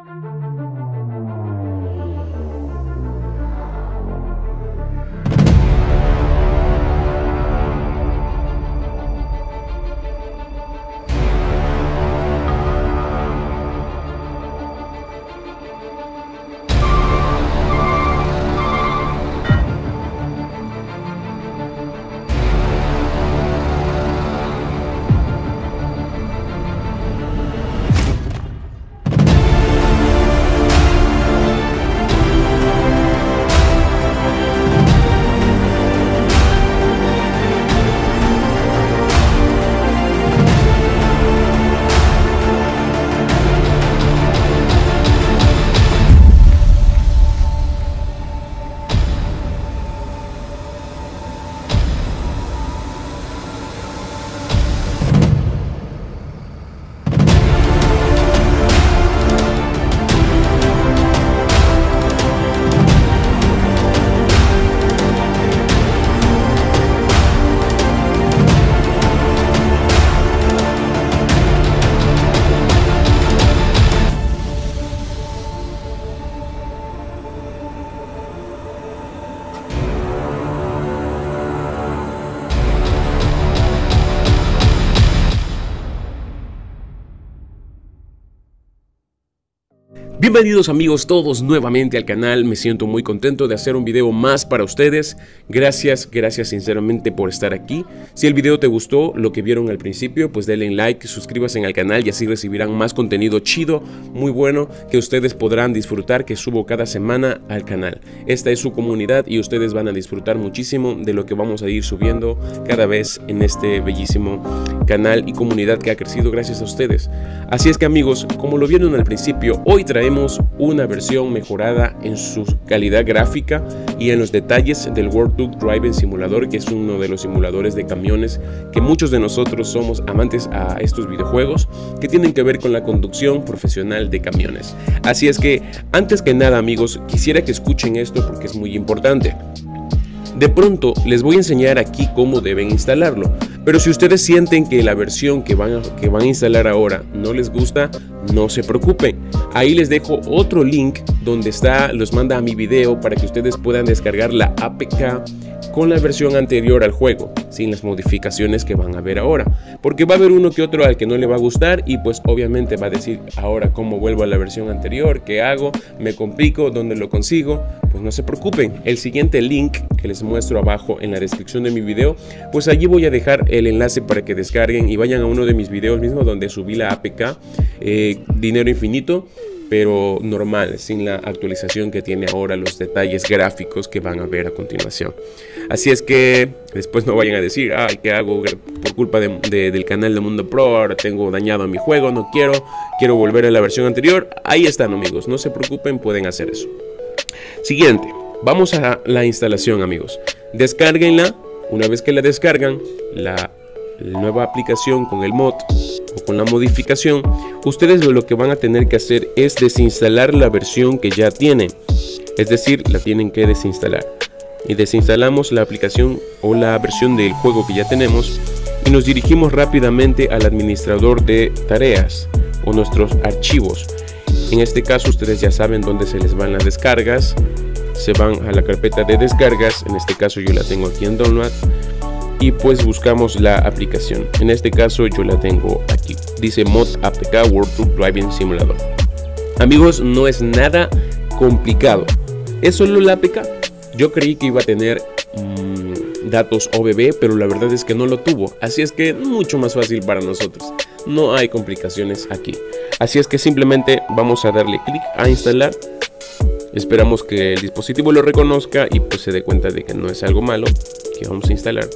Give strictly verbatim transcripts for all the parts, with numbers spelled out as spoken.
Bienvenidos amigos todos nuevamente al canal. Me siento muy contento de hacer un video más para ustedes. Gracias, gracias sinceramente por estar aquí. Si el video te gustó, lo que vieron al principio, pues denle like, suscríbanse al canal y así recibirán más contenido chido, muy bueno, que ustedes podrán disfrutar, que subo cada semana al canal. Esta es su comunidad y ustedes van a disfrutar muchísimo de lo que vamos a ir subiendo cada vez en este bellísimo canal y comunidad que ha crecido gracias a ustedes. Así es que amigos, como lo vieron al principio, hoy traemos una versión mejorada en su calidad gráfica y en los detalles del World Truck Driving Simulator, que es uno de los simuladores de camiones que muchos de nosotros somos amantes a estos videojuegos que tienen que ver con la conducción profesional de camiones. Así es que antes que nada amigos, quisiera que escuchen esto porque es muy importante. De pronto les voy a enseñar aquí cómo deben instalarlo, pero si ustedes sienten que la versión que van, a, que van a instalar ahora no les gusta, no se preocupen. Ahí les dejo otro link donde está, los manda a mi video para que ustedes puedan descargar la A P K con la versión anterior al juego, sin las modificaciones que van a ver ahora, porque va a haber uno que otro al que no le va a gustar y pues obviamente va a decir ahora cómo vuelvo a la versión anterior, qué hago, me complico, dónde lo consigo. Pues no se preocupen, el siguiente link que les muestro abajo en la descripción de mi video, pues allí voy a dejar el enlace para que descarguen y vayan a uno de mis videos mismos donde subí la A P K, eh, dinero infinito, pero normal, sin la actualización que tiene ahora, los detalles gráficos que van a ver a continuación. Así es que después no vayan a decir, ay, ¿qué hago por culpa de, de, del canal de Mundo Pro? Ahora tengo dañado mi juego, no quiero, quiero volver a la versión anterior. Ahí están amigos, no se preocupen, pueden hacer eso. Siguiente, vamos a la instalación amigos. Descárguenla, una vez que la descargan, la, la nueva aplicación con el mod o con la modificación, ustedes lo que van a tener que hacer es desinstalar la versión que ya tienen, es decir, la tienen que desinstalar. Y desinstalamos la aplicación o la versión del juego que ya tenemos y nos dirigimos rápidamente al administrador de tareas o nuestros archivos. En este caso ustedes ya saben dónde se les van las descargas, se van a la carpeta de descargas, en este caso yo la tengo aquí en Download y pues buscamos la aplicación. En este caso yo la tengo aquí, dice Mod A P K World Truck Driving Simulator. Amigos, no es nada complicado, es solo la A P K. Yo creí que iba a tener mmm, datos O B B, pero la verdad es que no lo tuvo, así es que mucho más fácil para nosotros. No hay complicaciones aquí, así es que simplemente vamos a darle clic a instalar. Esperamos que el dispositivo lo reconozca y pues se dé cuenta de que no es algo malo que vamos a instalar.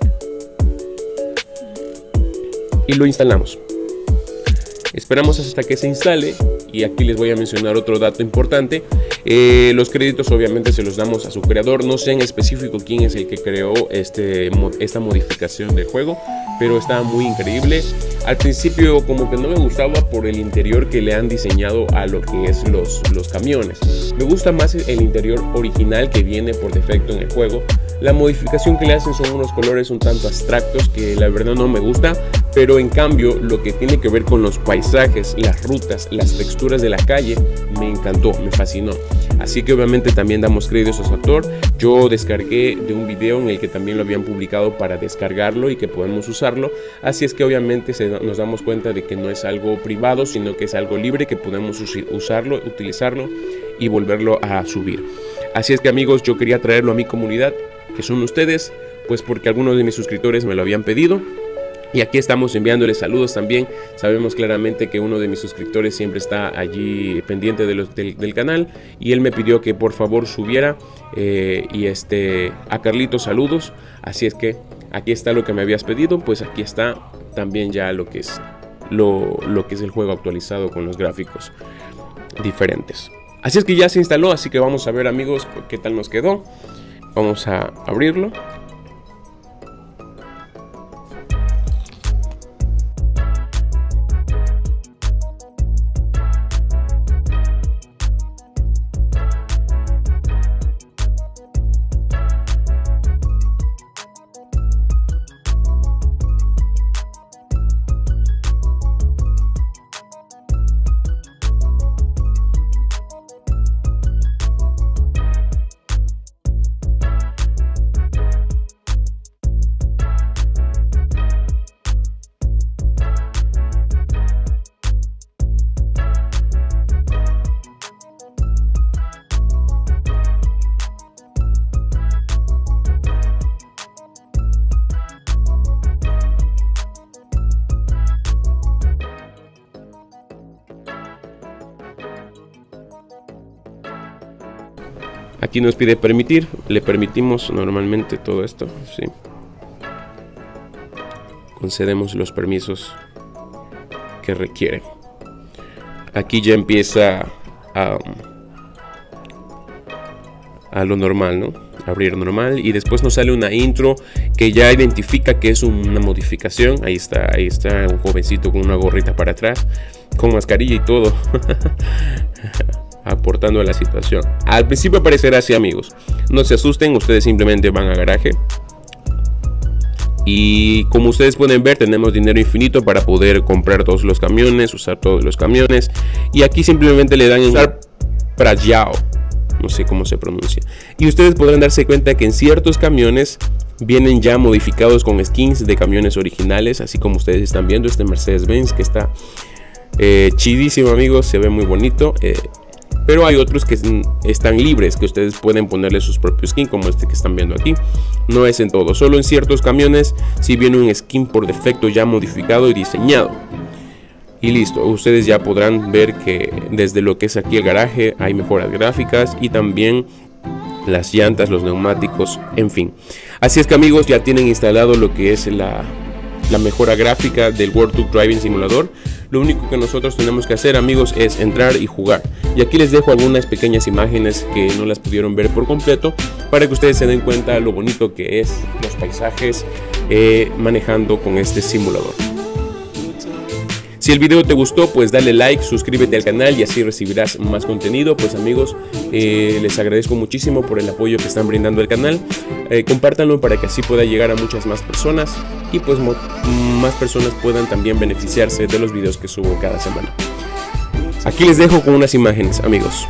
Y lo instalamos. Esperamos hasta que se instale y aquí les voy a mencionar otro dato importante. Eh, los créditos obviamente se los damos a su creador. No sé en específico quién es el que creó este, esta modificación del juego, pero está muy increíble. Al principio como que no me gustaba por el interior que le han diseñado a lo que es los, los camiones. Me gusta más el interior original que viene por defecto en el juego. La modificación que le hacen son unos colores un tanto abstractos que la verdad no me gusta, Pero en cambio, lo que tiene que ver con los paisajes, las rutas, las texturas de la calle, me encantó, me fascinó. Así que obviamente también damos créditos a su autor. Yo descargué de un video en el que también lo habían publicado para descargarlo y que podemos usarlo. Así es que obviamente se, nos damos cuenta de que no es algo privado, sino que es algo libre, que podemos usarlo, utilizarlo y volverlo a subir. Así es que amigos, yo quería traerlo a mi comunidad, que son ustedes, pues porque algunos de mis suscriptores me lo habían pedido. Y aquí estamos enviándoles saludos también. Sabemos claramente que uno de mis suscriptores siempre está allí pendiente de los, del, del canal. Y él me pidió que por favor subiera. Eh, y este a Carlitos saludos. Así es que aquí está lo que me habías pedido. Pues aquí está también ya lo que es, lo, lo que es el juego actualizado con los gráficos diferentes. Así es que ya se instaló. Así que vamos a ver amigos qué tal nos quedó. Vamos a abrirlo. Aquí nos pide permitir, le permitimos normalmente todo esto, ¿sí? Concedemos los permisos que requiere. Aquí ya empieza a, a lo normal, ¿no? Abrir normal y después nos sale una intro que ya identifica que es una modificación. Ahí está, ahí está un jovencito con una gorrita para atrás, con mascarilla y todo. Aportando a la situación. Al principio parecerá así amigos, no se asusten, ustedes simplemente van a garaje y como ustedes pueden ver tenemos dinero infinito para poder comprar todos los camiones, usar todos los camiones y aquí simplemente le dan en usar Prayao, no sé cómo se pronuncia, y ustedes podrán darse cuenta que en ciertos camiones vienen ya modificados con skins de camiones originales, así como ustedes están viendo este Mercedes-Benz que está eh, chidísimo amigos, se ve muy bonito. eh, Pero hay otros que están libres, que ustedes pueden ponerle sus propios skins, como este que están viendo aquí. No es en todo, solo en ciertos camiones si viene un skin por defecto ya modificado y diseñado. Y listo, ustedes ya podrán ver que desde lo que es aquí el garaje hay mejoras gráficas y también las llantas, los neumáticos, en fin. Así es que amigos, ya tienen instalado lo que es la, la mejora gráfica del World Truck Driving Simulator. Lo único que nosotros tenemos que hacer amigos es entrar y jugar. Y aquí les dejo algunas pequeñas imágenes que no las pudieron ver por completo para que ustedes se den cuenta lo bonito que es los paisajes eh, manejando con este simulador. Si el video te gustó, pues dale like, suscríbete al canal y así recibirás más contenido. Pues amigos, eh, les agradezco muchísimo por el apoyo que están brindando al canal. Eh, compártanlo para que así pueda llegar a muchas más personas y pues más personas puedan también beneficiarse de los videos que subo cada semana. Aquí les dejo con unas imágenes amigos.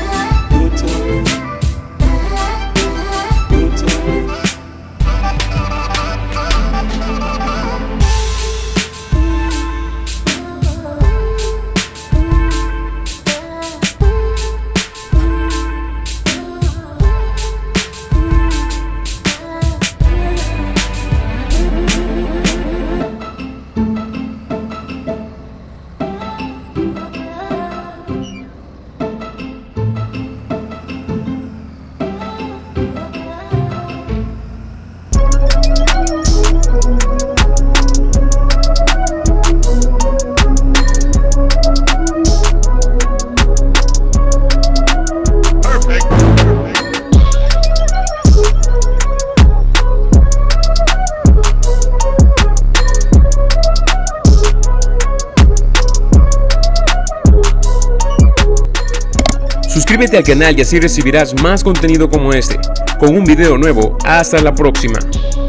Suscríbete al canal y así recibirás más contenido como este, con un video nuevo. Hasta la próxima.